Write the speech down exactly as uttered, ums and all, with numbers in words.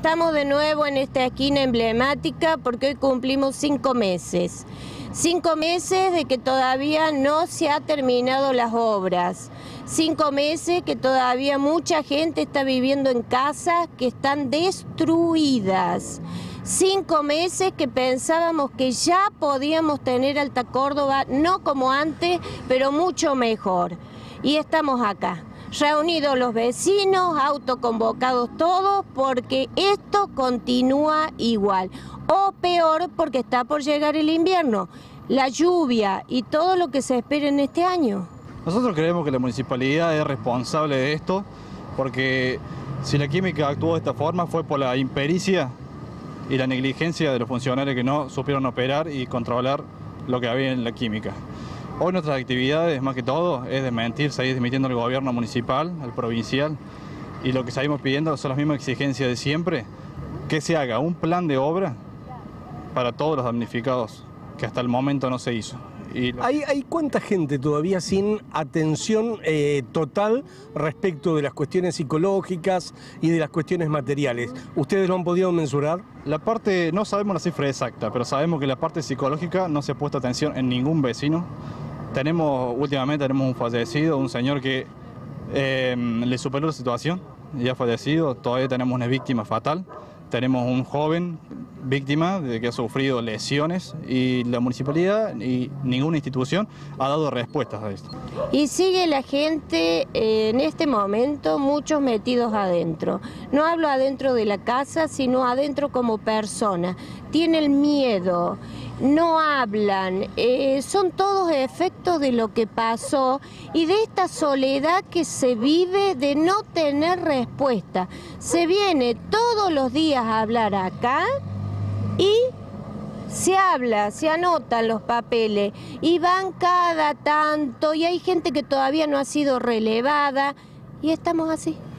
Estamos de nuevo en esta esquina emblemática porque hoy cumplimos cinco meses. Cinco meses de que todavía no se han terminado las obras. Cinco meses que todavía mucha gente está viviendo en casas que están destruidas. Cinco meses que pensábamos que ya podíamos tener Alta Córdoba, no como antes, pero mucho mejor. Y estamos acá, reunidos los vecinos, autoconvocados todos, porque esto continúa igual. O peor, porque está por llegar el invierno, la lluvia y todo lo que se espera en este año. Nosotros creemos que la municipalidad es responsable de esto, porque si la química actuó de esta forma fue por la impericia y la negligencia de los funcionarios que no supieron operar y controlar lo que había en la química. Hoy nuestras actividades, más que todo, es desmentir, seguir desmintiendo al gobierno municipal, al provincial, y lo que seguimos pidiendo son las mismas exigencias de siempre, que se haga un plan de obra para todos los damnificados, que hasta el momento no se hizo. Y lo... ¿Hay, ¿Hay cuánta gente todavía sin atención eh, total respecto de las cuestiones psicológicas y de las cuestiones materiales? ¿Ustedes lo han podido mensurar? La parte, no sabemos la cifra exacta, pero sabemos que la parte psicológica no se ha puesto atención en ningún vecino. Tenemos, últimamente tenemos un fallecido, un señor que eh, le superó la situación, ya fallecido, todavía tenemos una víctima fatal. Tenemos un joven víctima de que ha sufrido lesiones y la municipalidad y ninguna institución ha dado respuestas a esto. Y sigue la gente eh, en este momento, muchos metidos adentro. No hablo adentro de la casa, sino adentro como persona. Tienen miedo, no hablan, eh, son todos efectos de lo que pasó y de esta soledad que se vive de no tener respuesta. Se viene todos los días a hablar acá y se habla, se anotan los papeles y van cada tanto y hay gente que todavía no ha sido relevada y estamos así.